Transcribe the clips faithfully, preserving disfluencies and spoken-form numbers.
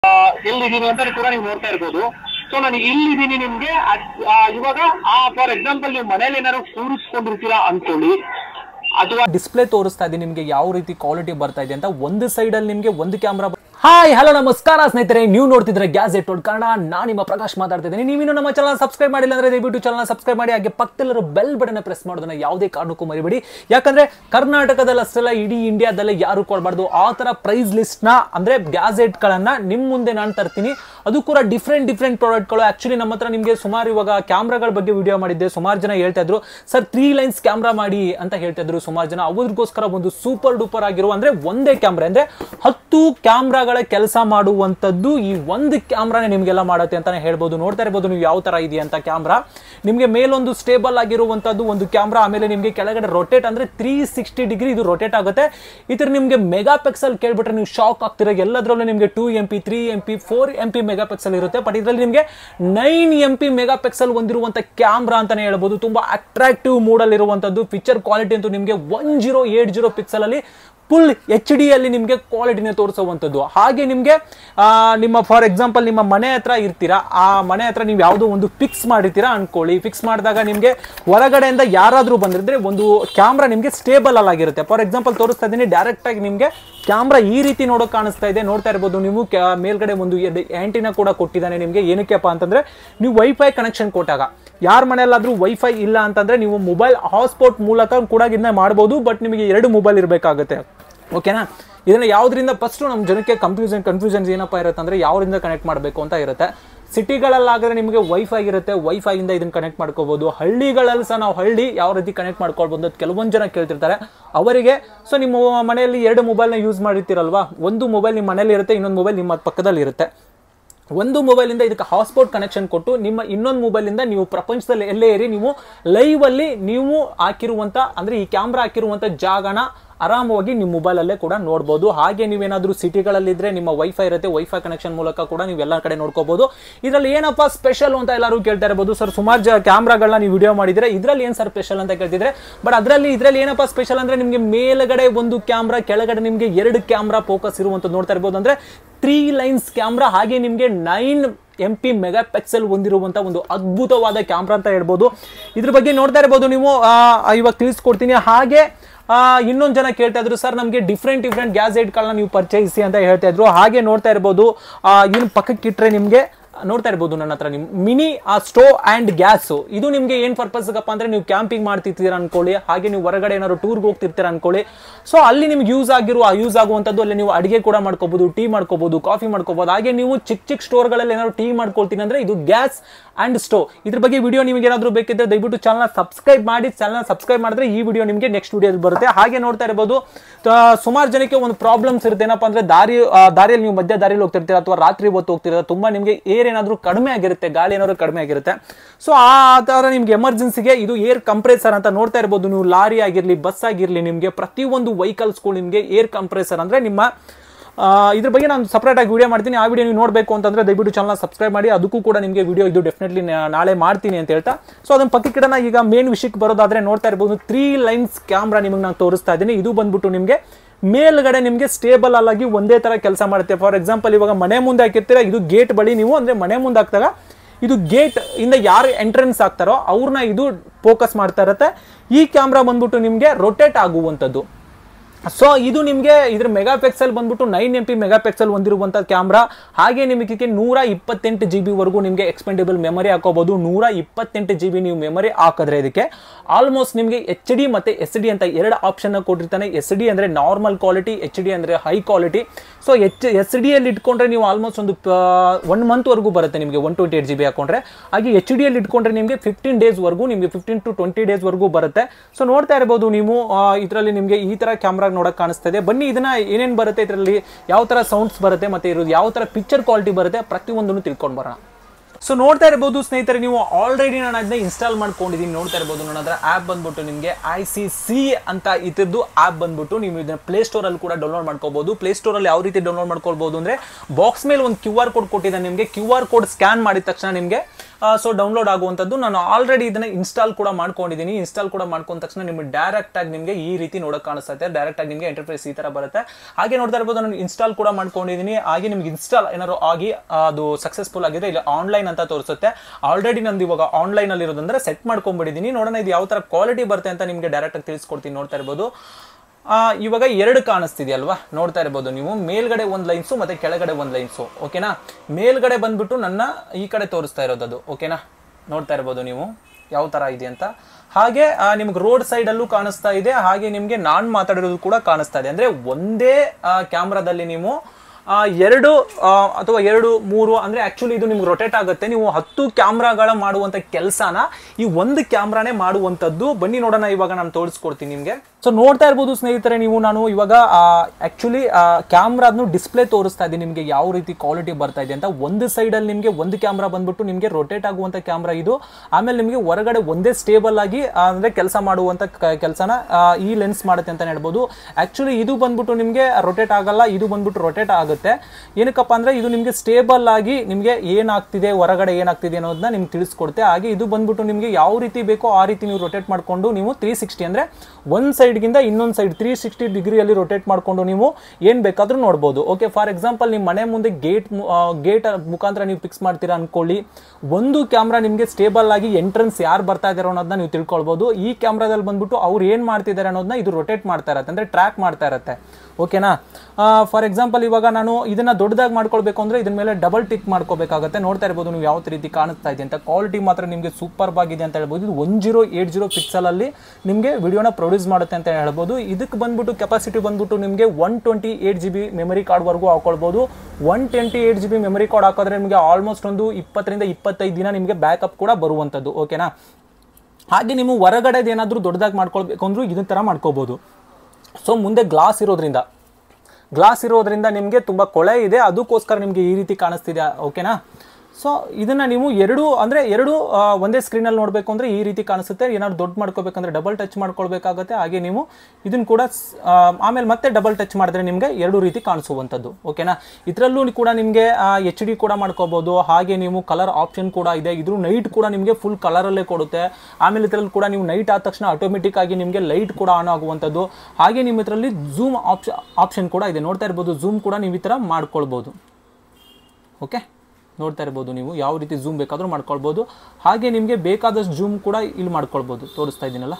ಎಲ್ಲಿದ್ದೀನಿ ಅಂತ ಕೂಡ ನೀವು ನೋಡ್ತಾ ಇರ್ಬೋದು. ಸೊ ನಾನು ಇಲ್ಲಿದ್ದೀನಿ ನಿಮ್ಗೆ ಇವಾಗ ಫಾರ್ ಎಕ್ಸಾಂಪಲ್ ನೀವು ಮನೇಲಿ ಏನಾದ್ರು ಕೂರಿಸ್ಕೊಂಡಿರ್ತೀರಾ ಅನ್ಕೊಳ್ಳಿ, ಅಥವಾ ಡಿಸ್ಪ್ಲೇ ತೋರಿಸ್ತಾ ಇದೆ ನಿಮಗೆ ಯಾವ ರೀತಿ ಕ್ವಾಲಿಟಿ ಬರ್ತಾ ಇದೆ ಅಂತ. ಒಂದು ಸೈಡ್ ಅಲ್ಲಿ ನಿಮಗೆ ಒಂದು ಕ್ಯಾಮ್ರಾ. ಹಾಯ್ ಹಲೋ ನಮಸ್ಕಾರ ಸ್ನೇಹಿತರೆ, ನೀವು ನೋಡ್ತಿದ್ರೆ ಗ್ಯಾಜೆಟ್ ವರ್ಲ್ಡ್ ಕನ್ನಡ. ನಾನು ನಿಮ್ಮ ಪ್ರಕಾಶ್ ಮಾತಾಡ್ತಿದ್ದೀನಿ. ನೀವಿನ್ನು ನಮ್ಮ ಚಾನಲ್ ಸಬ್ಸ್ಕ್ರೈಬ್ ಮಾಡಿಲ್ಲ ಅಂದ್ರೆ ದಯವಿಟ್ಟು ಚಾನಲ್ ಸಬ್ಸ್ಕ್ರೈಬ್ ಮಾಡಿ, ಹಾಗೆ ಪಕ್ಕದಲ್ಲಿರೋ ಬೆಲ್ ಬಟನ್ ಪ್ರೆಸ್ ಮಾಡೋದನ್ನ ಯಾವುದೇ ಕಾರಣಕ್ಕೂ ಮರಿಬೇಡಿ. ಯಾಕಂದ್ರೆ ಕರ್ನಾಟಕದಲ್ಲಿ ಅಷ್ಟೆಲ್ಲ ಇಡೀ ಇಂಡಿಯಾದಲ್ಲೇ ಯಾರು ಕೊಡಬಾರ್ದು ಆ ತರ ಪ್ರೈಸ್ ಲಿಸ್ಟ್ ನ ಅಂದ್ರೆ ಗ್ಯಾಜೆಟ್ ಗಳನ್ನ ನಿಮ್ ಮುಂದೆ ನಾನು ತರ್ತೀನಿ. ಅದು ಕೂಡ ಡಿಫ್ರೆಂಟ್ ಡಿಫ್ರೆಂಟ್ ಪ್ರಾಡಕ್ಟ್ಗಳು. ಆಕ್ಚುಲಿ ನಮ್ಮ ಹತ್ರ ನಿಮಗೆ ಸುಮಾರು ಇವಾಗ ಕ್ಯಾಮ್ರಾಗಳ ಬಗ್ಗೆ ವಿಡಿಯೋ ಮಾಡಿದ್ದೆ. ಸುಮಾರು ಜನ ಹೇಳ್ತಾ ಇದ್ರು ಸರ್ ತ್ರೀ ಲೈನ್ಸ್ ಕ್ಯಾಮ್ರಾ ಮಾಡಿ ಅಂತ ಹೇಳ್ತಾ ಇದ್ರು ಸುಮಾರು ಜನ. ಅವ್ರಿಗೋಸ್ಕರ ಒಂದು ಸೂಪರ್ ಡೂಪರ್ ಆಗಿರುವ ಅಂದ್ರೆ ಒಂದೇ ಕ್ಯಾಮ್ರಾ ಅಂದ್ರೆ ಹತ್ತು ಕ್ಯಾಮ್ರಾಗಳ ಕೆಲಸ ಮಾಡುವಂತದ್ದು ಈ ಒಂದು ಕ್ಯಾಮ್ರಾನೇ ನಿಮ್ಗೆಲ್ಲ ಮಾಡುತ್ತೆ ಅಂತಾನೆ ಹೇಳ್ಬೋದು. ನೋಡ್ತಾ ಇರಬಹುದು ನೀವು ಯಾವ ತರ ಇದೆ ಅಂತ ಕ್ಯಾಮ್ರಾ. ನಿಮ್ಗೆ ಮೇಲೊಂದು ಸ್ಟೇಬಲ್ ಆಗಿರುವಂತದ್ದು ಒಂದು ಕ್ಯಾಮ್ರಾ, ಆಮೇಲೆ ನಿಮ್ಗೆ ಕೆಳಗಡೆ ರೊಟೇಟ್ ಅಂದ್ರೆ ತ್ರೀ ಸಿಕ್ಸ್ಟಿ ಡಿಗ್ರಿ ಇದು ರೊಟೇಟ್ ಆಗುತ್ತೆ. ಇದ್ರ ನಿಮ್ಗೆ ಮೆಗಾ ಪಿಕ್ಸೆಲ್ ಕೇಳ್ಬಿಟ್ರೆ ನೀವು ಶಾಕ್ ಆಗ್ತಿರೋ. ಎಲ್ಲದರಲ್ಲೂ ನಿಮ್ಗೆ two M P three M P four M P megapixel ಇರುತ್ತೆ. ಬಟ್ ಇದರಲ್ಲಿ ನಿಮ್ಗೆ nine M P megapixel ಹೊಂದಿರುವಂತ ಕ್ಯಾಮ್ರಾ ಅಂತಾನೆ ಹೇಳ್ಬೋದು. ತುಂಬಾ ಅಟ್ರಾಕ್ಟಿವ್ ಮೂಡ್ ಅಲ್ಲಿ ಇರುವಂತದ್ದು. ಪಿಕ್ಚರ್ ಕ್ವಾಲಿಟಿ ಅಂತೂ ನಿಮ್ಗೆ one zero eight zero pixel ಅಲ್ಲಿ ಫುಲ್ ಎಚ್ ಡಿ ಅಲ್ಲಿ ನಿಮಗೆ ಕ್ವಾಲಿಟಿನ ತೋರಿಸುವಂಥದ್ದು. ಹಾಗೆ ನಿಮಗೆ ನಿಮ್ಮ ಫಾರ್ ಎಕ್ಸಾಂಪಲ್ ನಿಮ್ಮ ಮನೆ ಹತ್ರ ಇರ್ತೀರಾ, ಆ ಮನೆ ಹತ್ರ ನೀವು ಯಾವುದೋ ಒಂದು ಫಿಕ್ಸ್ ಮಾಡಿರ್ತೀರಾ ಅನ್ಕೊಳ್ಳಿ. ಫಿಕ್ಸ್ ಮಾಡಿದಾಗ ನಿಮಗೆ ಹೊರಗಡೆಯಿಂದ ಯಾರಾದರೂ ಬಂದಿದ್ರೆ ಒಂದು ಕ್ಯಾಮ್ರಾ ನಿಮಗೆ ಸ್ಟೇಬಲ್ ಆಗಿರುತ್ತೆ. ಫಾರ್ ಎಕ್ಸಾಂಪಲ್ ತೋರಿಸ್ತಾ ಇದ್ದೀನಿ, ಡೈರೆಕ್ಟ್ ಆಗಿ ನಿಮಗೆ ಕ್ಯಾಮ್ರಾ ಈ ರೀತಿ ನೋಡೋಕೆ ಕಾಣಿಸ್ತಾ ಇದೆ. ನೋಡ್ತಾ ಇರ್ಬೋದು ನೀವು. ಮೇಲ್ಗಡೆ ಒಂದು ಆಂಟಿನಾ ಕೂಡ ಕೊಟ್ಟಿದ್ದಾನೆ ನಿಮಗೆ. ಏನಕ್ಕೆಪ್ಪ ಅಂತಂದ್ರೆ ನೀವು ವೈಫೈ ಕನೆಕ್ಷನ್ ಕೊಟ್ಟಾಗ ಯಾರ ಮನೆಯಲ್ಲಾದ್ರೂ ವೈಫೈ ಇಲ್ಲ ಅಂತಂದ್ರೆ ನೀವು ಮೊಬೈಲ್ ಹಾಟ್ಸ್ಪಾಟ್ ಮೂಲಕ ಕೂಡ ಇದನ್ನ ಮಾಡಬಹುದು. ಬಟ್ ನಿಮಗೆ ಎರಡು ಮೊಬೈಲ್ ಇರಬೇಕಾಗುತ್ತೆ. ಓಕೆನಾ? ಇದನ್ನ ಯಾವ್ದ್ರಿಂದ ಫಸ್ಟ್ ನಮ್ಮ ಜನಕ್ಕೆ ಕನ್ಫ್ಯೂಷನ್ ಕನ್ಫ್ಯೂಷನ್ಸ್ ಏನಪ್ಪಾ ಇರುತ್ತೆ ಅಂದ್ರೆ ಯಾವ್ದ್ರಿಂದ ಕನೆಕ್ಟ್ ಮಾಡಬೇಕು ಅಂತ ಇರುತ್ತೆ. ಸಿಟಿಗಳಲ್ಲಾದ್ರೆ ನಿಮಗೆ ವೈಫೈ ಇರುತ್ತೆ, ವೈಫೈ ಇಂದ ಇದನ್ನ ಕನೆಕ್ಟ್ ಮಾಡ್ಕೋಬಹುದು. ಹಳ್ಳಿಗಳಲ್ಲಿ ಸಹ ನಾವು ಹಳ್ಳಿ ಯಾವ ರೀತಿ ಕನೆಕ್ಟ್ ಮಾಡ್ಕೊಳ್ಬಹುದು ಅಂತ ಕೆಲವೊಂದು ಜನ ಕೇಳ್ತಿರ್ತಾರೆ ಅವರಿಗೆ. ಸೊ ನಿಮ್ಮ ಮನೆಯಲ್ಲಿ ಎರಡು ಮೊಬೈಲ್ನ ಯೂಸ್ ಮಾಡಿರ್ತೀರಲ್ವಾ, ಒಂದು ಮೊಬೈಲ್ ನಿಮ್ಮ ಮನೆಯಲ್ಲಿ ಇರುತ್ತೆ, ಇನ್ನೊಂದು ಮೊಬೈಲ್ ನಿಮ್ಮ ಪಕ್ಕದಲ್ಲಿ ಇರುತ್ತೆ. ಒಂದು ಮೊಬೈಲಿಂದ ಇದಕ್ಕೆ ಹಾಟ್ಸ್ಪಾಟ್ ಕನೆಕ್ಷನ್ ಕೊಟ್ಟು ನಿಮ್ಮ ಇನ್ನೊಂದು ಮೊಬೈಲಿಂದ ನೀವು ಪ್ರಪಂಚದಲ್ಲಿ ಎಲ್ಲೇ ಇರಿ ನೀವು ಲೈವ್ ಅಲ್ಲಿ ನೀವು ಹಾಕಿರುವಂತ ಅಂದ್ರೆ ಈ ಕ್ಯಾಮ್ರಾ ಹಾಕಿರುವಂತ ಜಾಗನ ಆರಾಮವಾಗಿ ನಿಮ್ಮ ಮೊಬೈಲಲ್ಲೇ ಕೂಡ ನೋಡ್ಬೋದು. ಹಾಗೆ ನೀವೇನಾದ್ರೂ ಸಿಟಿಗಳಲ್ಲಿದ್ರೆ ನಿಮ್ಮ ವೈಫೈ ಇರುತ್ತೆ, ವೈಫೈ ಕನೆಕ್ಷನ್ ಮೂಲಕ ಕೂಡ ನೀವು ಎಲ್ಲ ಕಡೆ ನೋಡ್ಕೋಬಹುದು. ಇದರಲ್ಲಿ ಏನಪ್ಪಾ ಸ್ಪೆಷಲ್ ಅಂತ ಎಲ್ಲರೂ ಕೇಳ್ತಾ ಇರಬಹುದು. ಸರ್ ಸುಮಾರು ಜ ಕ್ಯಾಮ್ರಾಗಳನ್ನ ನೀವು ವಿಡಿಯೋ ಮಾಡಿದ್ರೆ ಇದ್ರಲ್ಲಿ ಏನ್ ಸರ್ ಸ್ಪೆಷಲ್ ಅಂತ ಕೇಳ್ತಿದ್ರೆ, ಬಟ್ ಅದರಲ್ಲಿ ಇದರಲ್ಲಿ ಏನಪ್ಪಾ ಸ್ಪೆಷಲ್ ಅಂದ್ರೆ ನಿಮಗೆ ಮೇಲ್ಗಡೆ ಒಂದು ಕ್ಯಾಮ್ರಾ, ಕೆಳಗಡೆ ನಿಮಗೆ ಎರಡು ಕ್ಯಾಮ್ರಾ ಫೋಕಸ್ ಇರುವಂತದ್ದು ನೋಡ್ತಾ ಇರಬಹುದು. ಅಂದ್ರೆ ತ್ರೀ ಲೈನ್ಸ್ ಕ್ಯಾಮ್ರಾ, ಹಾಗೆ ನಿಮಗೆ nine M P megapixel ಹೊಂದಿರುವಂತ ಒಂದು ಅದ್ಭುತವಾದ ಕ್ಯಾಮ್ರಾ ಅಂತ ಹೇಳ್ಬೋದು. ಇದ್ರ ಬಗ್ಗೆ ನೋಡ್ತಾ ಇರಬಹುದು ನೀವು. ಇವಾಗ ತಿಳಿಸ್ಕೊಡ್ತೀನಿ. ಹಾಗೆ ಇನ್ನೊಂದು ಜನ ಕೇಳ್ತಾ ಇದ್ರು ಸರ್ ನಮಗೆ ಡಿಫ್ರೆಂಟ್ ಡಿಫ್ರೆಂಟ್ ಗ್ಯಾಜೆಟ್ಗಳನ್ನ ನೀವು ಪರ್ಚೇಸಿ ಅಂತ ಹೇಳ್ತಾ ಇದ್ರು. ಹಾಗೆ ನೋಡ್ತಾ ಇರ್ಬೋದು ಇನ್ನು ಪಕ್ಕಕ್ಕೆ ಇಟ್ಟರೆ ನಿಮಗೆ ನೋಡ್ತಾ ಇರ್ಬೋದು ನನ್ನ ಹತ್ರ ನಿಮ್ ಮಿನಿ ಸ್ಟೋವ್ ಅಂಡ್ ಗ್ಯಾಸ್. ಇದು ನಿಮ್ಗೆ ಏನ್ ಪರ್ಪಸ್ ಗಪ್ಪ ಅಂದ್ರೆ ನೀವು ಕ್ಯಾಂಪಿಂಗ್ ಮಾಡ್ತಿರ್ತೀರಾ ಅನ್ಕೊಳ್ಳಿ, ಹಾಗೆ ನೀವು ಹೊರಗಡೆ ಏನಾದ್ರು ಟೂರ್ಗೆ ಹೋಗ್ತಿರ್ತೀರಾ ಅನ್ಕೊಳ್ಳಿ. ಸೊ ಅಲ್ಲಿ ನಿಮ್ಗೆ ಯೂಸ್ ಆಗಿರುವ ಯೂಸ್ ಆಗುವಂತದ್ದು ಅಲ್ಲಿ ನೀವು ಅಡಿಗೆ ಕೂಡ ಮಾಡ್ಕೋಬಹುದು, ಟೀ ಮಾಡ್ಕೋಬಹುದು, ಕಾಫಿ ಮಾಡ್ಕೋಬಹುದು. ಹಾಗೆ ನೀವು ಚಿಕ್ಕ ಚಿಕ್ಕ ಸ್ಟೋರ್ಗಳಲ್ಲಿ ಏನಾದ್ರು ಟೀ ಮಾಡ್ಕೊಳ್ತೀನಿ ಅಂದ್ರೆ ಇದು ಗ್ಯಾಸ್ ಅಂಡ್ ಸ್ಟೋವ್. ಇದ್ರ ಬಗ್ಗೆ ವಿಡಿಯೋ ನಿಮಗೆ ಏನಾದ್ರು ಬೇಕಿದ್ರೆ ದಯವಿಟ್ಟು ಚಾನಲ್ ಸಬ್ಸ್ಕ್ರೈಬ್ ಮಾಡಿ. ಚಾನಲ್ ಸಬ್ಸ್ಕ್ರೈಬ್ ಮಾಡಿದ್ರೆ ಈ ವಿಡಿಯೋ ನಿಮಗೆ ನೆಕ್ಸ್ಟ್ ವಿಡಿಯೋ ಬರುತ್ತೆ. ಹಾಗೆ ನೋಡ್ತಾ ಇರಬಹುದು ಸುಮಾರು ಜನಕ್ಕೆ ಒಂದು ಪ್ರಾಬ್ಲಮ್ಸ್ ಇರುತ್ತೆ. ಏನಪ್ಪಾ ಅಂದ್ರೆ ದಾರಿ ದಾರಿಯಲ್ಲಿ ನೀವು ಮಧ್ಯ ದಾರಿಯಲ್ಲಿ ಹೋಗ್ತಿರ್ತೀರಾ ಅಥವಾ ರಾತ್ರಿ ಹೊತ್ತು ಹೋಗ್ತಿರ್ತೀರಾ, ತುಂಬಾ ನಿಮಗೆ ಏರ್ ಏನಾದ್ರು ಕಡಿಮೆ ಆಗಿರುತ್ತೆ, ಗಾಳಿ ಏನಾದ್ರು ಕಡಿಮೆ ಆಗಿರುತ್ತೆ. ಸೊ ಆ ತರ ನಿಮ್ಗೆ ಎಮರ್ಜೆನ್ಸಿಗೆ ಇದು ಏರ್ ಕಂಪ್ರೆಸರ್ ಅಂತ ನೋಡ್ತಾ ಇರಬಹುದು. ನೀವು ಲಾರಿ ಆಗಿರ್ಲಿ, ಬಸ್ ಆಗಿರ್ಲಿ, ನಿಮ್ಗೆ ಪ್ರತಿಯೊಂದು ವೆಹಿಕಲ್ಸ್ಗಳು ನಿಮ್ಗೆ ಏರ್ ಕಂಪ್ರೆಸರ್ ಅಂದ್ರೆ ನಿಮ್ಮ ಇದ್ರ ಬಗ್ಗೆ ನಾನು ಸಪರೇಟ್ ಆಗಿ ವಿಡಿಯೋ ಮಾಡ್ತೀನಿ. ಆ ವಿಡಿಯೋ ನೀವು ನೋಡಬೇಕು ಅಂತಂದ್ರೆ ದಯವಿಟ್ಟು ಚಾನಲ್ ಸಬ್ಸ್ಕ್ರೈಬ್ ಮಾಡಿ. ಅದಕ್ಕೂ ಕೂಡ ನಿಮಗೆ ವಿಡಿಯೋ ಇದು ಡೆಫಿನೆಟ್ಲಿ ನಾಳೆ ಮಾಡ್ತೀನಿ ಅಂತ ಹೇಳ್ತಾ, ಸೊ ಅದನ್ನ ಪಕ್ಕಕ್ಕಿಡೋಣ. ಈಗ ಮೇನ್ ವಿಷಯಕ್ಕೆ ಬರೋದಾದ್ರೆ ನೋಡ್ತಾ ಇರಬಹುದು ತ್ರೀ ಲೈನ್ಸ್ ಕ್ಯಾಮ್ರಾ ನಿಮಗೆ ನಾನು ತೋರಿಸ್ತಾ ಇದ್ದೀನಿ. ಇದು ಬಂದ್ಬಿಟ್ಟು ನಿಮಗೆ ಮೇಲ್ಗಡೆ ನಿಮಗೆ ಸ್ಟೇಬಲ್ ಆಗಿ ಒಂದೇ ತರ ಕೆಲಸ ಮಾಡುತ್ತೆ. ಫಾರ್ ಎಕ್ಸಾಂಪಲ್ ಇವಾಗ ಮನೆ ಮುಂದೆ ಹಾಕಿರ್ತೀರಾ, ಇದು ಗೇಟ್ ಬಳಿ ನೀವು ಅಂದ್ರೆ ಮನೆ ಮುಂದೆ ಹಾಕ್ತಾಗ ಇದು ಗೇಟ್ ಇಂದ ಯಾರು ಎಂಟ್ರೆನ್ಸ್ ಆಗ್ತಾರೋ ಅವ್ರನ್ನ ಇದು ಫೋಕಸ್ ಮಾಡ್ತಾ ಇರುತ್ತೆ. ಈ ಕ್ಯಾಮ್ರಾ ಬಂದ್ಬಿಟ್ಟು ನಿಮಗೆ ರೊಟೇಟ್ ಆಗುವಂಥದ್ದು. ಸೊ ಇದು ನಿಮಗೆ ಇದ್ರ ಮೆಗಾ ಪಿಕ್ಸೆಲ್ ಬಂದ್ಬಿಟ್ಟು nine M P megapixel ಹೊಂದಿರುವಂತ ಕ್ಯಾಮ್ರಾ. ಹಾಗೆ ನಿಮಗೆ ನೂರ ಇಪ್ಪತ್ತೆಂಟು ಜಿ ಬಿ ವರೆಗೂ ನಿಮಗೆ ಎಕ್ಸ್ಪೆಂಡೇಬಲ್ ಮೆಮರಿ ಹಾಕೋಬಹುದು. ನೂರ ಇಪ್ಪತ್ತೆಂಟು ಜಿ ಬಿ ನೀವು ಮೆಮರಿ ಹಾಕಿದ್ರೆ ಇದಕ್ಕೆ ಆಲ್ಮೋಸ್ಟ್ ನಿಮಗೆ ಎಚ್ ಡಿ ಮತ್ತೆ ಎಸ್ ಡಿ ಅಂತ ಎರಡು ಆಪ್ಷನ್ ಕೊಟ್ಟಿರ್ತಾನೆ. ಎಸ್ ಡಿ ಅಂದ್ರೆ ನಾರ್ಮಲ್ ಕ್ವಾಲಿಟಿ, ಎಚ್ ಡಿ ಅಂದ್ರೆ high quality. So H S D ಅಲ್ಲಿ ಇಟ್ಕೊಂಡ್ರೆ ನೀವು ಆಲ್ಮೋಸ್ಟ್ ಒಂದು ಒನ್ ಮಂತ್ ವರೆಗೂ ಬರುತ್ತೆ ನಿಮಗೆ one twenty eight G B ಹಾಕೊಂಡ್ರೆ. ಹಾಗೆ ಎಚ್ ಡಿ ಅಲ್ಲಿ ಇಟ್ಕೊಂಡ್ರೆ ನಿಮಗೆ ಫಿಫ್ಟೀನ್ ಡೇಸ್ ವರೆಗೂ ನಿಮಗೆ ಫಿಫ್ಟೀನ್ ಟು ಟ್ವೆಂಟಿ ಡೇಸ್ ವರೆಗೂ ಬರುತ್ತೆ. ಸೊ ನೋಡ್ತಾ ಇರಬಹುದು ನೀವು ಇದರಲ್ಲಿ ನಿಮಗೆ ಈ ತರ ಕ್ಯಾಮ್ರಾ ನೋಡಕ್ ಕಾಣಿಸ್ತಾ ಇದೆ. ಬನ್ನಿ ಇದನ್ನ ಏನೇನ್ ಬರುತ್ತೆ, ಇದರಲ್ಲಿ ಯಾವ ತರ ಸೌಂಡ್ಸ್ ಬರುತ್ತೆ, ಮತ್ತೆ ಇರೋದು ಯಾವ ತರ ಪಿಕ್ಚರ್ ಕ್ವಾಲಿಟಿ ಬರುತ್ತೆ, ಪ್ರತಿಯೊಂದನ್ನು ತಿಳ್ಕೊಂಡು ಬರೋಣ. ಸೊ ನೋಡ್ತಾ ಇರಬಹುದು ಸ್ನೇಹಿತರೆ, ನೀವು ಆಲ್ರೆಡಿ ನಾನು ಅದನ್ನ ಇನ್ಸ್ಟಾಲ್ ಮಾಡ್ಕೊಂಡಿದ್ದೀನಿ. ನೋಡ್ತಾ ಇರಬಹುದು ನನ್ನ ಹತ್ರ ಆಪ್ ಬಂದ್ಬಿಟ್ಟು ನಿಮಗೆ ಐ ಸಿ ಸಿ ಅಂತ ಇದ್ರದ್ದು ಆಪ್ ಬಂದ್ಬಿಟ್ಟು ನೀವು ಇದನ್ನ ಪ್ಲೇ ಸ್ಟೋರ್ ಅಲ್ಲಿ ಕೂಡ ಡೌನ್ಲೋಡ್ ಮಾಡ್ಕೋಬಹುದು. ಪ್ಲೇ ಸ್ಟೋರ್ ಅಲ್ಲಿ ಯಾವ ರೀತಿ ಡೌನ್ಲೋಡ್ ಮಾಡ್ಕೊಳ್ಬಹುದು ಅಂದ್ರೆ ಬಾಕ್ಸ್ ಮೇಲೆ ಒಂದು ಕ್ಯೂ ಆರ್ ಕೋಡ್ ಕೊಟ್ಟಿದೆ ನಿಮಗೆ. ಕ್ಯೂ ಆರ್ ಕೋಡ್ ಸ್ಕ್ಯಾನ್ ಮಾಡಿದ ತಕ್ಷಣ ನಿಮಗೆ ಸೊ ಡೌನ್ಲೋಡ್ ಆಗುವಂಥದ್ದು. ನಾನು ಆಲ್ರೆಡಿ ಇದನ್ನ ಇನ್ಸ್ಟಾಲ್ ಕೂಡ ಮಾಡ್ಕೊಂಡಿದ್ದೀನಿ. ಇನ್ಸ್ಟಾಲ್ ಕೂಡ ಮಾಡ್ಕೊಂಡ ತಕ್ಷಣ ನಿಮಗೆ ಡೈರೆಕ್ಟ್ ಆಗಿ ನಿಮಗೆ ಈ ರೀತಿ ನೋಡಕ್ ಕಾಣಿಸುತ್ತೆ. ಡೈರೆಕ್ಟ್ ಆಗಿ ನಿಮಗೆ ಇಂಟರ್ಫೇಸ್ ಈ ತರ ಬರುತ್ತೆ. ಹಾಗೆ ನೋಡ್ತಾ ಇರ್ಬೋದು ನಾನು ಇನ್ಸ್ಟಾಲ್ ಕೂಡ ಮಾಡ್ಕೊಂಡಿದ್ದೀನಿ. ಹಾಗೆ ನಿಮ್ಗೆ ಇನ್ಸ್ಟಾಲ್ ಏನಾದ್ರು ಆಗಿ ಅದು ಸಕ್ಸಸ್ಫುಲ್ ಆಗಿದೆ ಇಲ್ಲಿ ಆನ್ಲೈನ್ ಅಂತ ತೋರಿಸುತ್ತೆ. ಆಲ್ರೆಡಿ ನಂದು ಇವಾಗ ಆನ್ಲೈನ್ ಅಲ್ಲಿ ಇರೋದಂದ್ರೆ ಸೆಟ್ ಮಾಡ್ಕೊಂಡ್ಬಿಟ್ಟಿದ್ದೀನಿ. ನೋಡೋಣ ಇದು ಯಾವ ತರ ಕ್ವಾಲಿಟಿ ಬರುತ್ತೆ ಅಂತ ನಿಮಗೆ ಡೈರೆಕ್ಟ್ ಆಗಿ ತಿಳಿಸ್ಕೊಡ್ತೀನಿ. ನೋಡ್ತಾ ಇರ್ಬೋದು ಇವಾಗ ಎರಡು ಕಾಣಿಸ್ತಿದೆಯಲ್ವಾ, ನೋಡ್ತಾ ಇರ್ಬೋದು ನೀವು. ಮೇಲ್ಗಡೆ ಒಂದು ಲೈನ್ಸು ಮತ್ತೆ ಕೆಳಗಡೆ ಒಂದು ಲೈನ್ಸು. ಓಕೆನಾ, ಮೇಲ್ಗಡೆ ಬಂದ್ಬಿಟ್ಟು ನನ್ನ ಈ ಕಡೆ ತೋರಿಸ್ತಾ ಇರೋದು. ಓಕೆನಾ, ನೋಡ್ತಾ ಇರ್ಬೋದು ನೀವು ಯಾವ ತರ ಇದೆ ಅಂತ. ಹಾಗೆ ನಿಮ್ಗೆ ರೋಡ್ ಸೈಡ್ ಅಲ್ಲೂ ಕಾಣಿಸ್ತಾ ಇದೆ. ಹಾಗೆ ನಿಮ್ಗೆ ನಾನ್ ಮಾತಾಡಿರೋದು ಕೂಡ ಕಾಣಿಸ್ತಾ ಇದೆ. ಅಂದ್ರೆ ಒಂದೇ ಕ್ಯಾಮ್ರಾದಲ್ಲಿ ನೀವು ಎರಡು ಅಥವಾ ಎರಡು ಮೂರು ಅಂದ್ರೆ ಆಕ್ಚುಲಿ ಇದು ನಿಮ್ಗೆ ರೊಟೇಟ್ ಆಗುತ್ತೆ. ನೀವು ಹತ್ತು ಕ್ಯಾಮ್ರಾಗಳ ಮಾಡುವಂತ ಕೆಲಸನ ಈ ಒಂದು ಕ್ಯಾಮ್ರಾನೇ ಮಾಡುವಂತದ್ದು. ಬನ್ನಿ ನೋಡೋಣ, ಇವಾಗ ನಾನು ತೋರಿಸ್ಕೊಡ್ತೀನಿ ನಿಮ್ಗೆ. ಸೊ ನೋಡ್ತಾ ಇರ್ಬೋದು ಸ್ನೇಹಿತರೆ ನೀವು, ನಾನು ಇವಾಗ ಆಕ್ಚುಲಿ ಕ್ಯಾಮ್ರಾದ್ನು ಡಿಸ್ಪ್ಲೇ ತೋರಿಸ್ತಾ ಇದ್ದೀನಿ ನಿಮ್ಗೆ ಯಾವ ರೀತಿ ಕ್ವಾಲಿಟಿ ಬರ್ತಾ ಇದೆ ಅಂತ. ಒಂದು ಸೈಡ್ ಅಲ್ಲಿ ನಿಮ್ಗೆ ಒಂದು ಕ್ಯಾಮ್ರಾ ಬಂದ್ಬಿಟ್ಟು ನಿಮ್ಗೆ ರೊಟೇಟ್ ಆಗುವಂತ ಕ್ಯಾಮ್ರಾ ಇದು. ಆಮೇಲೆ ನಿಮ್ಗೆ ಹೊರಗಡೆ ಒಂದೇ ಸ್ಟೇಬಲ್ ಆಗಿ ಅಂದ್ರೆ ಕೆಲಸ ಮಾಡುವಂತ ಕೆಲಸನ ಈ ಲೆನ್ಸ್ ಮಾಡುತ್ತೆ ಅಂತ ಹೇಳ್ಬೋದು. ಆಕ್ಚುಲಿ ಇದು ಬಂದ್ಬಿಟ್ಟು ನಿಮ್ಗೆ ರೊಟೇಟ್ ಆಗಲ್ಲ, ಇದು ಬಂದ್ಬಿಟ್ಟು ರೊಟೇಟ್ ಆಗುತ್ತೆ. ಏನಕ್ಕಪ್ಪ ಅಂದ್ರೆ ಇದು ನಿಮ್ಗೆ ಸ್ಟೇಬಲ್ ಆಗಿ ನಿಮ್ಗೆ ಏನಾಗ್ತಿದೆ ಹೊರಗಡೆ ಏನಾಗ್ತಿದೆ ಅನ್ನೋದನ್ನ ನಿಮ್ಗೆ ತಿಳಿಸ್ಕೊಡುತ್ತೆ. ಹಾಗೆ ಇದು ಬಂದ್ಬಿಟ್ಟು ನಿಮ್ಗೆ ಯಾವ ರೀತಿ ಬೇಕೋ ಆ ರೀತಿ ನೀವು ರೊಟೇಟ್ ಮಾಡ್ಕೊಂಡು ನೀವು ತ್ರೀ ಸಿಕ್ಸ್ಟಿ ಅಂದ್ರೆ ಒಂದ್ ಸೈಡ್ ಗಿಂತ ಇನ್ನೊಂದು ಸೈಡ್ ತ್ರೀ ಸಿಕ್ಸ್ಟಿ ಡಿಗ್ರಿಯಲ್ಲಿ ರೊಟೇಟ್ ಮಾಡ್ಕೊಂಡು ನೀವು ಏನ್ ಬೇಕಾದ್ರೂ ನೋಡ್ಬೋದು. ಓಕೆ, ಫಾರ್ ಎಕ್ಸಾಂಪಲ್ ನಿಮ್ಮ ಮನೆ ಮುಂದೆ ಗೇಟ್ ಗೇಟ್ ಮುಖಾಂತರ ನೀವು ಫಿಕ್ಸ್ ಮಾಡ್ತೀರಾ ಅನ್ಕೊಳ್ಳಿ. ಒಂದು ಕ್ಯಾಮ್ರಾ ನಿಮ್ಗೆ ಸ್ಟೇಬಲ್ ಆಗಿ ಎಂಟ್ರೆನ್ಸ್ ಯಾರು ಬರ್ತಾ ಇದಾರೆ ಅನ್ನೋದನ್ನ ನೀವು ತಿಳ್ಕೊಳ್ಬಹುದು. ಈ ಕ್ಯಾಮ್ರಾದಲ್ಲಿ ಬಂದ್ಬಿಟ್ಟು ಅವ್ರು ಏನ್ ಮಾಡ್ತಿದ್ದಾರೆ ಅನ್ನೋದನ್ನ ಇದು ರೊಟೇಟ್ ಮಾಡ್ತಾ ಇರತ್ತೆ, ಅಂದ್ರೆ ಟ್ರ್ಯಾಕ್ ಮಾಡ್ತಾ ಇರತ್ತೆ. ಓಕೆನಾ, ಫಾರ್ ಎಕ್ಸಾಂಪಲ್ ಇವಾಗ ನಾನು ಇದನ್ನ ದೊಡ್ಡದಾಗಿ ಮಾಡ್ಕೊಳ್ಬೇಕು ಅಂದ್ರೆ ಇದ್ರ ಮೇಲೆ ಡಬಲ್ ಟಿಕ್ ಮಾಡ್ಕೋಬೇಕಾಗುತ್ತೆ. ನೋಡ್ತಾ ಇರ್ಬೋದು ನೀವು ಯಾವ ರೀತಿ ಕಾಣಿಸ್ತಾ ಇದೆ ಅಂತ. ಕ್ವಾಲಿಟಿ ಮಾತ್ರ ನಿಮಗೆ ಸೂಪರ್ ಆಗಿದೆ ಅಂತ ಹೇಳ್ಬೋದು. ಇದು one zero eight zero pixel ಅಲ್ಲಿ ನಿಮಗೆ ವಿಡಿಯೋನ ಪ್ರೊಡ್ಯೂಸ್ ಮಾಡುತ್ತೆ ಅಂತ ಹೇಳ್ಬೋದು. ಇದಕ್ಕೆ ಬಂದ್ಬಿಟ್ಟು ಕೆಪಾಸಿಟಿ ಬಂದ್ಬಿಟ್ಟು ನಿಮಗೆ one twenty eight G B memory card ವರೆಗೂ ಹಾಕೊಳ್ಬಹುದು. One twenty eight G B memory card ಹಾಕಿದ್ರೆ ನಿಮಗೆ ಆಲ್ಮೋಸ್ಟ್ ಒಂದು ಇಪ್ಪತ್ತರಿಂದ ಇಪ್ಪತ್ತೈದು ದಿನ ನಿಮಗೆ ಬ್ಯಾಕಪ್ ಕೂಡ ಬರುವಂಥದ್ದು. ಓಕೆನಾ, ಹಾಗೆ ನೀವು ಹೊರಗಡೆ ಏನಾದರೂ ದೊಡ್ಡದಾಗಿ ಮಾಡ್ಕೊಳ್ಬೇಕು ಅಂದ್ರೂ ಇದೇ ಥರ ಮಾಡ್ಕೋಬಹುದು. ಸೊ ಮುಂದೆ ಗ್ಲಾಸ್ ಇರೋದ್ರಿಂದ ಗ್ಲಾಸ್ ಇರೋದ್ರಿಂದ ನಿಮಗೆ ತುಂಬ ಕೊಳೆ ಇದೆ, ಅದಕ್ಕೋಸ್ಕರ ನಿಮಗೆ ಈ ರೀತಿ ಕಾಣಿಸ್ತಿದೆ. ಓಕೆನಾ, ಸೊ ಇದನ್ನ ನೀವು ಎರಡು ಅಂದ್ರೆ ಎರಡು ಒಂದೇ ಸ್ಕ್ರೀನಲ್ಲಿ ನೋಡಬೇಕು ಅಂದ್ರೆ ಈ ರೀತಿ ಕಾಣಿಸುತ್ತೆ. ಏನಾದ್ರು ದೊಡ್ಡ ಮಾಡ್ಕೋಬೇಕಂದ್ರೆ ಡಬಲ್ ಟಚ್ ಮಾಡ್ಕೊಳ್ಬೇಕಾಗುತ್ತೆ. ಹಾಗೆ ನೀವು ಇದನ್ನ ಕೂಡ ಆಮೇಲೆ ಮತ್ತೆ ಡಬಲ್ ಟಚ್ ಮಾಡಿದ್ರೆ ನಿಮಗೆ ಎರಡು ರೀತಿ ಕಾಣಿಸುವಂಥದ್ದು. ಓಕೆನಾ, ಇದರಲ್ಲೂ ಕೂಡ ನಿಮಗೆ ಎಚ್ ಡಿ ಕೂಡ ಮಾಡ್ಕೋಬಹುದು. ಹಾಗೆ ನೀವು ಕಲರ್ ಆಪ್ಷನ್ ಕೂಡ ಇದೆ. ಇದ್ರ ನೈಟ್ ಕೂಡ ನಿಮಗೆ ಫುಲ್ ಕಲರಲ್ಲೇ ಕೊಡುತ್ತೆ. ಆಮೇಲೆ ಇದರಲ್ಲಿ ಕೂಡ ನೀವು ನೈಟ್ ಆದ ತಕ್ಷಣ ಆಟೋಮೆಟಿಕ್ ಆಗಿ ನಿಮಗೆ ಲೈಟ್ ಕೂಡ ಆನ್ ಆಗುವಂಥದ್ದು. ಹಾಗೆ ನಿಮ್ಮ ಇದರಲ್ಲಿ ಝೂಮ್ ಆಪ್ಷನ್ ಆಪ್ಷನ್ ಕೂಡ ಇದೆ. ನೋಡ್ತಾ ಇರ್ಬೋದು, ಝೂಮ್ ಕೂಡ ನೀವು ಈ ಥರ ಮಾಡ್ಕೊಳ್ಬೋದು. ಓಕೆ, ನೋಡ್ತಾ ಇರ್ಬೋದು ನೀವು ಯಾವ ರೀತಿ ಝೂಮ್ ಬೇಕಾದರೂ ಮಾಡ್ಕೊಳ್ಬೋದು. ಹಾಗೆ ನಿಮಗೆ ಬೇಕಾದಷ್ಟು ಝೂಮ್ ಕೂಡ ಇಲ್ಲಿ ಮಾಡ್ಕೊಳ್ಬೋದು. ತೋರಿಸ್ತಾ ಇದ್ದೀನಲ್ಲ,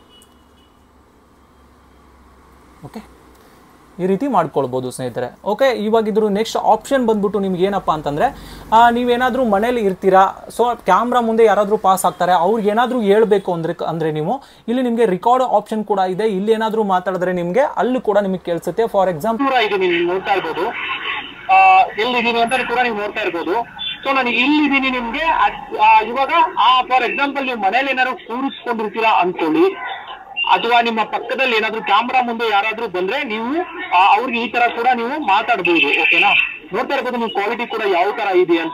ಓಕೆ, ಈ ರೀತಿ ಮಾಡ್ಕೊಳ್ಬೋದು ಸ್ನೇಹಿತರೆ. ಓಕೆ, ಇವಾಗ ಇದ್ರ ನೆಕ್ಸ್ಟ್ ಆಪ್ಷನ್ ಬಂದ್ಬಿಟ್ಟು ನಿಮ್ಗೆ ಏನಪ್ಪ ಅಂತಂದ್ರೆ ನೀವೇನಾದ್ರೂ ಮನೇಲಿ ಇರ್ತೀರಾ, ಸೊ ಕ್ಯಾಮ್ರಾ ಮುಂದೆ ಯಾರಾದರೂ ಪಾಸ್ ಆಗ್ತಾರೆ, ಅವ್ರಿಗೆ ಏನಾದರೂ ಹೇಳ್ಬೇಕು ಅಂದ್ರೆ ಅಂದ್ರೆ ನೀವು ಇಲ್ಲಿ ನಿಮಗೆ ರಿಕಾರ್ಡ್ ಆಪ್ಷನ್ ಕೂಡ ಇದೆ. ಇಲ್ಲಿ ಏನಾದರೂ ಮಾತಾಡಿದ್ರೆ ನಿಮಗೆ ಅಲ್ಲಿ ಕೂಡ ನಿಮಗೆ ಕೇಳಿಸುತ್ತೆ. ಫಾರ್ ಎಕ್ಸಾಂಪಲ್ ಇದು ನೀವು ನೋಡ್ತಾ ಇರ್ಬೋದು, ಎಲ್ಲಿದ್ದೀನಿ ಅಂತ ಕೂಡ ನೀವು ನೋಡ್ತಾ ಇರ್ಬೋದು. ಸೊ ನಾನು ಇಲ್ಲಿದ್ದೀನಿ ನಿಮ್ಗೆ ಇವಾಗ ಫಾರ್ ಎಕ್ಸಾಂಪಲ್ ನೀವು ಮನೇಲಿ ಏನಾದ್ರು ಕೂರಿಸ್ಕೊಂಡಿರ್ತೀರಾ ಅನ್ಕೊಳ್ಳಿ, ಅಥವಾ ನಿಮ್ಮ ಪಕ್ಕದಲ್ಲಿ ಏನಾದ್ರು ಕ್ಯಾಮ್ರಾ ಮುಂದೆ ಯಾರಾದ್ರೂ ಬಂದ್ರೆ ನೀವು ಅವ್ರಿಗೆ ಈ ತರ ಕೂಡ ನೀವು ಮಾತಾಡ್ಬೋದು. ಓಕೆನಾ, ನೋಡ್ತಾ ಇರ್ಬೋದು ನೀವು ಕ್ವಾಲಿಟಿ ಕೂಡ ಯಾವ ತರ ಇದೆ ಅಂತ.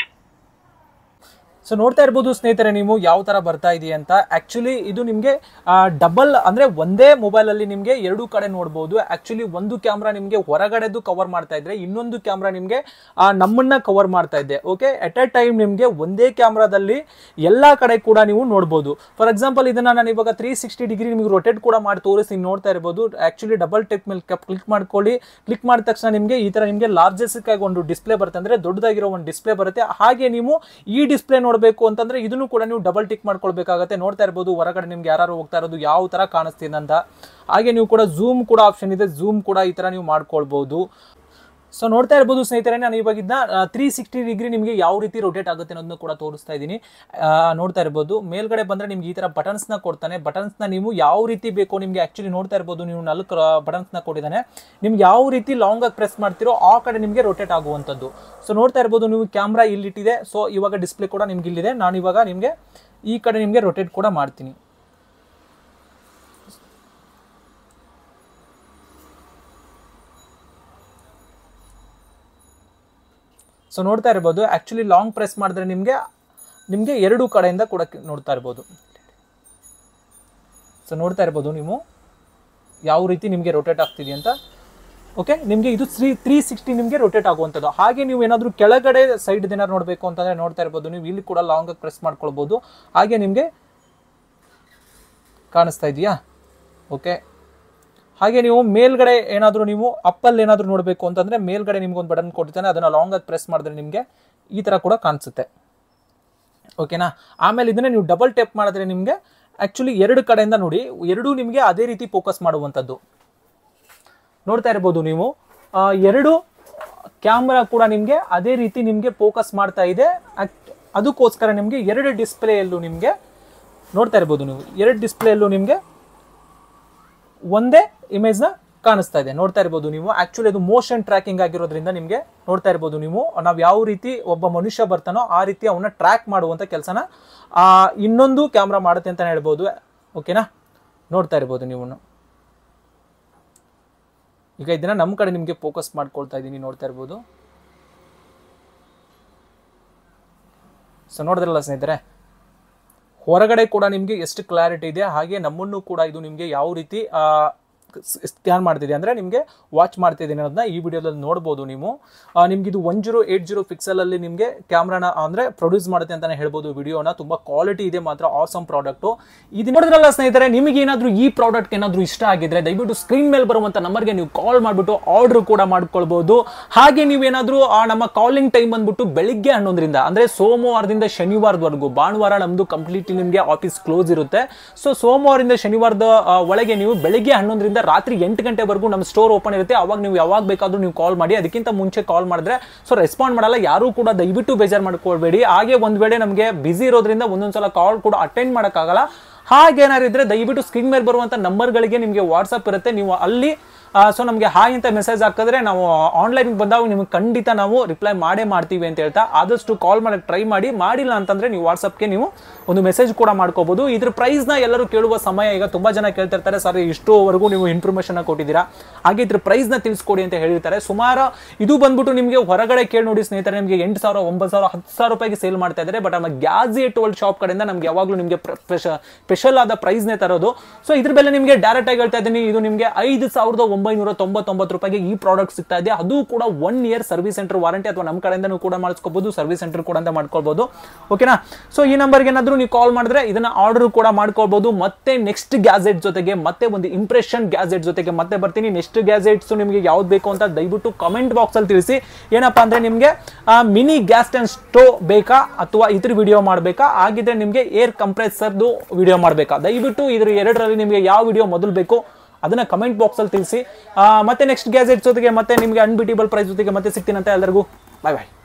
ಸೊ ನೋಡ್ತಾ ಇರ್ಬೋದು ಸ್ನೇಹಿತರೆ ನೀವು ಯಾವ ತರ ಬರ್ತಾ ಇದೆ ಅಂತ. ಆಕ್ಚುಲಿ ಇದು ನಿಮಗೆ ಡಬಲ್ ಅಂದ್ರೆ ಒಂದೇ ಮೊಬೈಲ್ ಅಲ್ಲಿ ನಿಮಗೆ ಎರಡು ಕಡೆ ನೋಡಬಹುದು. ಆಕ್ಚುಲಿ ಒಂದು ಕ್ಯಾಮ್ರಾ ನಿಮಗೆ ಹೊರಗಡೆದು ಕವರ್ ಮಾಡ್ತಾ ಇದ್ರೆ, ಇನ್ನೊಂದು ಕ್ಯಾಮ್ರಾ ನಿಮಗೆ ನಮ್ಮನ್ನ ಕವರ್ ಮಾಡ್ತಾ ಇದೆ. ಓಕೆ, ಎಟ್ ಎ ಟೈಮ್ ನಿಮಗೆ ಒಂದೇ ಕ್ಯಾಮ್ರಾದಲ್ಲಿ ಎಲ್ಲಾ ಕಡೆ ಕೂಡ ನೀವು ನೋಡಬಹುದು. ಫಾರ್ ಎಕ್ಸಾಂಪಲ್ ಇದನ್ನ ನಾನು ಇವಾಗ ತ್ರೀ ಸಿಕ್ಸ್ಟಿ ಡಿಗ್ರಿ ನಿಮಗೆ ರೊಟೇಟ್ ಕೂಡ ಮಾಡಿ ತೋರಿಸಿ ನೋಡ್ತಾ ಇರಬಹುದು. ಆಕ್ಚುಲಿ ಡಬಲ್ ಟೆಕ್ ಮೇಲೆ ಕ್ಲಿಕ್ ಮಾಡ್ಕೊಳ್ಳಿ. ಕ್ಲಿಕ್ ಮಾಡಿದ ತಕ್ಷಣ ನಿಮಗೆ ಈ ತರ ನಿಮಗೆ ಲಾರ್ಜೆಸ್ಟ್ ಆಗಿ ಒಂದು ಡಿಸ್ಪ್ಲೇ ಬರುತ್ತೆ, ಅಂದ್ರೆ ದೊಡ್ಡದಾಗಿರೋ ಒಂದು ಡಿಸ್ಪ್ಲೇ ಬರುತ್ತೆ. ಹಾಗೆ ನೀವು ಈ ಡಿಸ್ಪ್ಲೇ ಬೇಕು ಅಂತಂದ್ರೆ ಇದನ್ನು ಕೂಡ ನೀವು ಡಬಲ್ ಟಿಕ್ ಮಾಡ್ಕೊಳ್ಬೇಕಾಗುತ್ತೆ. ನೋಡ್ತಾ ಇರಬಹುದು ಹೊರಗಡೆ ನಿಮ್ಗೆ ಯಾರು ಹೋಗ್ತಾ ಇರೋದು ಯಾವ ತರ ಕಾಣಿಸ್ತಿದೆ ಅಂತ. ಹಾಗೆ ನೀವು ಕೂಡ ಝೂಮ್ ಕೂಡ ಆಪ್ಷನ್ ಇದೆ, ಝೂಮ್ ಕೂಡ ಈ ತರ ನೀವು ಮಾಡ್ಕೊಳ್ಬಹುದು. ಸೊ ನೋಡ್ತಾ ಇರ್ಬೋದು ಸ್ನೇಹಿತರೆ, ನಾನು ಇವಾಗ ಇದನ್ನ ತ್ರೀ ಸಿಕ್ಸ್ಟಿ ಡಿಗ್ರಿ ನಿಮಗೆ ಯಾವ ರೀತಿ ರೊಟೇಟ್ ಆಗುತ್ತೆ ಅನ್ನೋದನ್ನ ಕೂಡ ತೋರಿಸ್ತಾ ಇದ್ದೀನಿ. ನೋಡ್ತಾ ಇರ್ಬೋದು ಮೇಲ್ಗಡೆ ಬಂದ್ರೆ ನಿಮ್ಗೆ ಈ ತರ ಬಟನ್ಸ್ ನ ಕೊಡ್ತಾನೆ. ಬಟನ್ಸ್ ನ ನೀವು ಯಾವ ರೀತಿ ಬೇಕೋ ನಿಮ್ಗೆ ಆಕ್ಚುಲಿ ನೋಡ್ತಾ ಇರ್ಬೋದು ನೀವು ನಾಲ್ಕು ಬಟನ್ಸ್ ನ ಕೊಟ್ಟಿದ್ದಾನೆ. ನಿಮ್ಗೆ ಯಾವ ರೀತಿ ಲಾಂಗ್ ಆಗಿ ಪ್ರೆಸ್ ಮಾಡ್ತಿರೋ ಆ ಕಡೆ ನಿಮಗೆ ರೊಟೇಟ್ ಆಗುವಂಥದ್ದು. ಸೊ ನೋಡ್ತಾ ಇರ್ಬೋದು ನೀವು ಕ್ಯಾಮ್ರಾ ಇಲ್ಲಿಟ್ಟಿದೆ. ಸೊ ಇವಾಗ ಡಿಸ್ಪ್ಲೇ ಕೂಡ ನಿಮ್ಗೆ ಇಲ್ಲಿದೆ. ನಾನು ಇವಾಗ ನಿಮಗೆ ಈ ಕಡೆ ನಿಮಗೆ ರೊಟೇಟ್ ಕೂಡ ಮಾಡ್ತೀನಿ. ಸೊ ನೋಡ್ತಾ ಇರ್ಬೋದು ಆಕ್ಚುಲಿ ಲಾಂಗ್ ಪ್ರೆಸ್ ಮಾಡಿದ್ರೆ ನಿಮಗೆ ನಿಮಗೆ ಎರಡು ಕಡೆಯಿಂದ ಕೂಡ ನೋಡ್ತಾ ಇರ್ಬೋದು. ಸೊ ನೋಡ್ತಾ ಇರ್ಬೋದು ನೀವು ಯಾವ ರೀತಿ ನಿಮಗೆ ರೊಟೇಟ್ ಆಗ್ತಿದೆ ಅಂತ. ಓಕೆ, ನಿಮಗೆ ಇದು ತ್ರೀ ತ್ರೀ ಸಿಕ್ಸ್ಟಿ ನಿಮಗೆ ರೊಟೇಟ್ ಆಗುವಂಥದ್ದು. ಹಾಗೆ ನೀವು ಏನಾದರೂ ಕೆಳಗಡೆ ಸೈಡ್ ಏನಾದ್ರು ನೋಡಬೇಕು ಅಂತಂದರೆ ನೋಡ್ತಾ ಇರ್ಬೋದು ನೀವು, ಇಲ್ಲಿ ಕೂಡ ಲಾಂಗಾಗಿ ಪ್ರೆಸ್ ಮಾಡ್ಕೊಳ್ಬೋದು. ಹಾಗೆ ನಿಮಗೆ ಕಾಣಿಸ್ತಾ ಇದೆಯಾ? ಓಕೆ, ಹಾಗೆ ನೀವು ಮೇಲ್ಗಡೆ ಏನಾದರೂ ನೀವು ಅಪ್ಪಲ್ಲಿ ಏನಾದರೂ ನೋಡಬೇಕು ಅಂತಂದರೆ ಮೇಲ್ಗಡೆ ನಿಮ್ಗೆ ಒಂದು ಬಟನ್ ಕೊಡ್ತಾನೆ, ಅದನ್ನು ಲಾಂಗಾಗಿ ಪ್ರೆಸ್ ಮಾಡಿದ್ರೆ ನಿಮಗೆ ಈ ಥರ ಕೂಡ ಕಾಣಿಸುತ್ತೆ. ಓಕೆನಾ? ಆಮೇಲೆ ಇದನ್ನೇ ನೀವು ಡಬಲ್ ಟೆಪ್ ಮಾಡಿದ್ರೆ ನಿಮಗೆ ಆ್ಯಕ್ಚುಲಿ ಎರಡು ಕಡೆಯಿಂದ ನೋಡಿ ಎರಡೂ ನಿಮಗೆ ಅದೇ ರೀತಿ ಫೋಕಸ್ ಮಾಡುವಂಥದ್ದು ನೋಡ್ತಾ ಇರ್ಬೋದು ನೀವು. ಎರಡು ಕ್ಯಾಮ್ರಾ ಕೂಡ ನಿಮಗೆ ಅದೇ ರೀತಿ ನಿಮಗೆ ಫೋಕಸ್ ಮಾಡ್ತಾ ಇದೆ. ಅದಕ್ಕೋಸ್ಕರ ನಿಮಗೆ ಎರಡು ಡಿಸ್ಪ್ಲೇಯಲ್ಲೂ ನಿಮಗೆ ನೋಡ್ತಾ ಇರ್ಬೋದು ನೀವು, ಎರಡು ಡಿಸ್ಪ್ಲೇಯಲ್ಲೂ ನಿಮಗೆ ಒಂದೇ ಇಮೇಜ್ನ ಕಾಣಿಸ್ತಾ ಇದೆ. ನೋಡ್ತಾ ಇರ್ಬೋದು ನೀವು, ಆ್ಯಕ್ಚುಲಿ ಅದು ಮೋಷನ್ ಟ್ರ್ಯಾಕಿಂಗ್ ಆಗಿರೋದ್ರಿಂದ ನಿಮಗೆ ನೋಡ್ತಾ ಇರ್ಬೋದು ನೀವು, ನಾವು ಯಾವ ರೀತಿ ಒಬ್ಬ ಮನುಷ್ಯ ಬರ್ತಾನೋ ಆ ರೀತಿ ಅವನ್ನ ಟ್ರ್ಯಾಕ್ ಮಾಡುವಂಥ ಕೆಲಸನ ಇನ್ನೊಂದು ಕ್ಯಾಮ್ರಾ ಮಾಡುತ್ತೆ ಅಂತಲೇ ಹೇಳ್ಬೋದು. ಓಕೆನಾ? ನೋಡ್ತಾ ಇರ್ಬೋದು ನೀವು. ಈಗ ಇದನ್ನ ನಮ್ಮ ಕಡೆ ನಿಮಗೆ ಫೋಕಸ್ ಮಾಡ್ಕೊಳ್ತಾ ಇದ್ದೀನಿ, ನೋಡ್ತಾ ಇರ್ಬೋದು. ಸೊ ನೋಡಿದ್ರಲ್ಲ ಸ್ನೇಹಿತರೆ, ಹೊರಗಡೆ ಕೂಡ ನಿಮಗೆ ಎಷ್ಟು ಕ್ಲಾರಿಟಿ ಇದೆ, ಹಾಗೆ ನಮ್ಮನ್ನು ಕೂಡ ಇದು ನಿಮಗೆ ಯಾವ ರೀತಿ ಸ್ಕ್ಯಾನ್ ಮಾಡ್ತಿದೆ ಅಂದರೆ ನಿಮಗೆ ವಾಚ್ ಮಾಡ್ತಿದ್ದೀನಿ ಅನ್ನೋದನ್ನ ಈ ವಿಡಿಯೋದಲ್ಲಿ ನೋಡ್ಬೋದು ನೀವು. ನಿಮ್ಗೆ ಇದು ಒನ್ ಜೀರೋ ಏಟ್ ಜೀರೋ ಪಿಕ್ಸಲಲ್ಲಿ ನಿಮಗೆ ಕ್ಯಾಮ್ರಾನ ಅಂದರೆ ಪ್ರೊಡ್ಯೂಸ್ ಮಾಡುತ್ತೆ ಅಂತಲೇ ಹೇಳ್ಬೋದು. ವಿಡಿಯೋನ ತುಂಬ ಕ್ವಾಲಿಟಿ ಇದೆ ಮಾತ್ರ, ಆಸಮ್ ಪ್ರಾಡಕ್ಟು. ಇದು ನೋಡಿದ್ರಲ್ಲ ಸ್ನೇಹಿತರೆ, ನಿಮಗೆ ಏನಾದರೂ ಈ ಪ್ರಾಡಕ್ಟ್ ಏನಾದರೂ ಇಷ್ಟ ಆಗಿದ್ರೆ ದಯವಿಟ್ಟು ಸ್ಕ್ರೀನ್ ಮೇಲೆ ಬರುವಂಥ ನಂಬರ್ಗೆ ನೀವು ಕಾಲ್ ಮಾಡಿಬಿಟ್ಟು ಆರ್ಡರ್ ಕೂಡ ಮಾಡ್ಕೊಳ್ಬೋದು. ಹಾಗೆ ನೀವೇನಾದರೂ ನಮ್ಮ ಕಾಲಿಂಗ್ ಟೈಮ್ ಬಂದ್ಬಿಟ್ಟು ಬೆಳಿಗ್ಗೆ ಹನ್ನೊಂದರಿಂದ ಅಂದರೆ ಸೋಮವಾರದಿಂದ ಶನಿವಾರದವರೆಗೂ, ಭಾನುವಾರ ನಮ್ಮದು ಕಂಪ್ಲೀಟ್ಲಿ ನಿಮಗೆ ಆಫೀಸ್ ಕ್ಲೋಸ್ ಇರುತ್ತೆ. ಸೊ ಸೋಮವಾರದಿಂದ ಶನಿವಾರದ ಒಳಗೆ ನೀವು ಬೆಳಿಗ್ಗೆ ಹನ್ನೊಂದರಿಂದ ರಾತ್ರಿ ಎಂಟು ಗಂಟೆವರೆಗೂ ನಮ್ಮ ಸ್ಟೋರ್ ಓಪನ್ ಇರುತ್ತೆ. ಅವಾಗ ನೀವು ಯಾವಾಗ ಬೇಕಾದ್ರೂ ನೀವು ಕಾಲ್ ಮಾಡಿ. ಅದಕ್ಕಿಂತ ಮುಂಚೆ ಕಾಲ್ ಮಾಡಿದ್ರೆ ಸೊ ರೆಸ್ಪಾಂಡ್ ಮಾಡಲ್ಲ, ಯಾರು ಕೂಡ ದಯವಿಟ್ಟು ಬೇಜಾರು ಮಾಡ್ಕೊಳ್ಬೇಡಿ. ಹಾಗೆ ಒಂದ್ ವೇಳೆ ನಮಗೆ ಬಿಸಿ ಇರೋದ್ರಿಂದ ಒಂದೊಂದ್ಸಲ ಕಾಲ್ ಕೂಡ ಅಟೆಂಡ್ ಮಾಡೋಕ್ಕಾಗಲ್ಲ. ಹಾಗೇನಾದ್ರು ಇದ್ರೆ ದಯವಿಟ್ಟು ಸ್ಕ್ರೀನ್ ಮೇಲೆ ಬರುವಂತ ನಂಬರ್ಗಳಿಗೆ ನಿಮಗೆ ವಾಟ್ಸಪ್ ಇರುತ್ತೆ, ನೀವು ಅಲ್ಲಿ ಸೊ ನಮಗೆ ಹಾಯ್ ಅಂತ ಮೆಸೇಜ್ ಹಾಕಿದ್ರೆ ನಾವು ಆನ್ಲೈನ್ ಬಂದಾಗ ನಿಮಗೆ ಖಂಡಿತ ನಾವು ರಿಪ್ಲೈ ಮಾಡೇ ಮಾಡ್ತೀವಿ ಅಂತ ಹೇಳ್ತಾ ಆದಷ್ಟು ಕಾಲ್ ಮಾಡಕ್ಕೆ ಟ್ರೈ ಮಾಡಿ. ಮಾಡಿಲ್ಲ ಅಂತಂದ್ರೆ ನೀವು ವಾಟ್ಸಪ್ಗೆ ನೀವು ಒಂದು ಮೆಸೇಜ್ ಕೂಡ ಮಾಡ್ಕೋಬಹುದು. ಇದ್ರ ಪ್ರೈಸ್ನ ಎಲ್ಲರೂ ಕೇಳುವ ಸಮಯ. ಈಗ ತುಂಬಾ ಜನ ಕೇಳ್ತಿರ್ತಾರೆ, ಸರ್ ಇಷ್ಟುವರೆಗೂ ನೀವು ಇನ್ಫಾರ್ಮೇಶನ್ ಕೊಟ್ಟಿದ್ದೀರಾ, ಹಾಗೆ ಇದ್ರ ಪ್ರೈಸ್ನ ತಿಳಿಸ್ಕೊಡಿ ಅಂತ ಹೇಳಿರ್ತಾರೆ. ಸುಮಾರು ಇದು ಬಂದ್ಬಿಟ್ಟು ನಿಮಗೆ ಹೊರಗಡೆ ಕೇಳಿ ನೋಡಿ ಸ್ನೇಹಿತರೆ, ನಿಮಗೆ ಎಂಟು ಸಾವಿರ ಒಂಬತ್ತು ಸಾವಿರ ಹತ್ತು ಸಾವಿರ ರೂಪಾಯಿಗೆ ಸೇಲ್ ಮಾಡ್ತಾ ಇದ್ದಾರೆ. ಬಟ್ ನಮ್ಮ ಗ್ಯಾಜೆಟ್ ವರ್ಲ್ಡ್ ಶಾಪ್ ಕಡೆಯಿಂದ ನಮ್ಗೆ ಯಾವಾಗಲೂ ನಿಮಗೆ ಸ್ಪೆಷಲ್ ಆದ ಪ್ರೈಸ್ನೇ ತರೋದು. ಸೊ ಇದ್ರ ಬೆಲೆ ನಿಮಗೆ ಡೈರೆಕ್ಟ್ ಆಗಿ ಹೇಳ್ತಾ ಇದ್ದೀನಿ, ಇದು ನಿಮಗೆ ಐದು ಸಾವಿರದ ಒಂಬೈನೂರ ತೊಂಬತ್ತೊಂಬತ್ತು ರೂಪಾಯಿಗೆ ಈ ಪ್ರಾಡಕ್ಟ್ ಸಿಗ್ತಾ ಇದೆ. ಅದು ಕೂಡ one year service centre warranty, ಅಥವಾ ನಮ್ಮ ಕಡೆಯಿಂದ ಕೂಡ ಮಾಡಿಸ್ಕೋಬಹುದು, ಸರ್ವಿಸ್ ಸೆಂಟರ್ ಕೂಡ ಅಂತ ಮಾಡ್ಕೊಳ್ಬಹುದು. ಓಕೆನಾ? ಸೊ ಈ ನಂಬರ್ಗೆ ಏನಾದರೂ ನೀವು ಕಾಲ್ ಮಾಡಿದ್ರೆ ಇದನ್ನ ಆರ್ಡರ್ ಕೂಡ ಮಾಡ್ಕೊಳ್ಬಹುದು. ಮತ್ತೆ ನೆಕ್ಸ್ಟ್ ಗ್ಯಾಜೆಟ್ ಜೊತೆಗೆ ಮತ್ತೆ ಒಂದು ಇಂಪ್ರೆಷನ್ ಗ್ಯಾಜೆಟ್ ಜೊತೆಗೆ ಮತ್ತೆ ಬರ್ತೀನಿ. ನೆಕ್ಸ್ಟ್ ಗ್ಯಾಜೆಟ್ಸ್ ನಿಮಗೆ ಯಾವ್ದು ಬೇಕು ಅಂತ ದಯವಿಟ್ಟು ಕಮೆಂಟ್ ಬಾಕ್ಸ್ ಅಲ್ಲಿ ತಿಳಿಸಿ. ಏನಪ್ಪಾ ಅಂದ್ರೆ ನಿಮಗೆ ಮಿನಿ ಗ್ಯಾಸ್ ಸ್ಟವ್ ಸ್ಟೋವ್ ಬೇಕಾ ಅಥವಾ ಇದ್ರ ವಿಡಿಯೋ ಮಾಡಬೇಕಾ, ಆಗಿದ್ರೆ ನಿಮಗೆ ಏರ್ ಕಂಪ್ರೆಸರ್ದು ವಿಡಿಯೋ ಮಾಡಬೇಕಾ, ದಯವಿಟ್ಟು ಇದ್ರ ಎರಡರಲ್ಲಿ ನಿಮಗೆ ಯಾವ ವಿಡಿಯೋ ಮೊದಲು ಬೇಕು ಅದನ್ನ ಕಮೆಂಟ್ ಬಾಕ್ಸ್ ಅಲ್ಲಿ ತಿಳಿಸಿ. ಮತ್ತೆ ನೆಕ್ಸ್ಟ್ ಗ್ಯಾಜೆಟ್ ಜೊತೆಗೆ ಮತ್ತೆ ನಿಮಗೆ ಅನ್ಬಿಟೇಬಲ್ ಪ್ರೈಸ್ ಜೊತೆಗೆ ಮತ್ತೆ ಸಿಗ್ತೀನಿ ಅಂತ ಎಲ್ಲರಿಗೂ ಬಾಯ್ ಬಾಯ್.